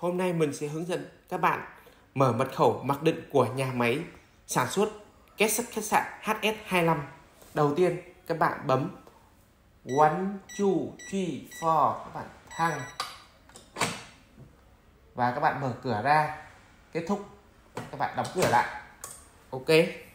Hôm nay mình sẽ hướng dẫn các bạn mở mật khẩu mặc định của nhà máy sản xuất két sắt khách sạn HS25. Đầu tiên các bạn bấm 1, 2, 3, 4, các bạn thăng và các bạn mở cửa ra. Kết thúc các bạn đóng cửa lại. Ok.